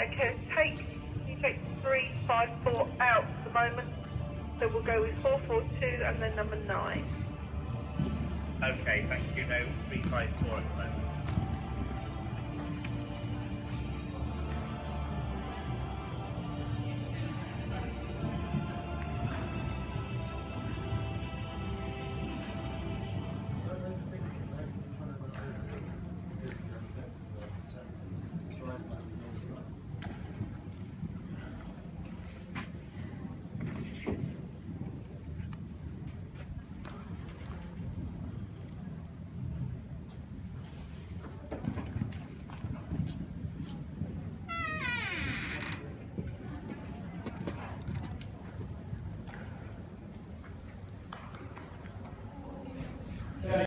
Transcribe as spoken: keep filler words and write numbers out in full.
Okay, take, you take three, five, four out at the moment. So we'll go with four, four, two, and then number nine. Okay, thank you. No, three, five, four at the moment.